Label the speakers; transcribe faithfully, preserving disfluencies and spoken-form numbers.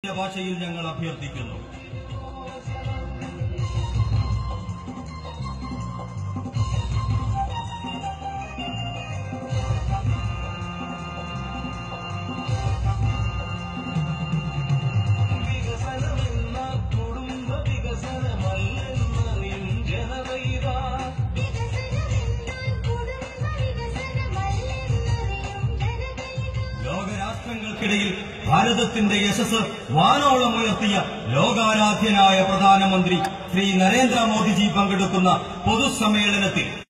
Speaker 1: ഭാഷയിൽ ഞങ്ങൾ അഭ്യർത്ഥിക്കുന്നു. ലോകരാഷ്ട്രങ്ങൾക്കിടയിൽ ഭാരതത്തിന്റെ യശസ് വാനോളം ഉയർത്തിയ ലോകാരാധ്യനായ പ്രധാനമന്ത്രി ശ്രീ നരേന്ദ്രമോദിജി പങ്കെടുക്കുന്ന പൊതുസമ്മേളനത്തിൽ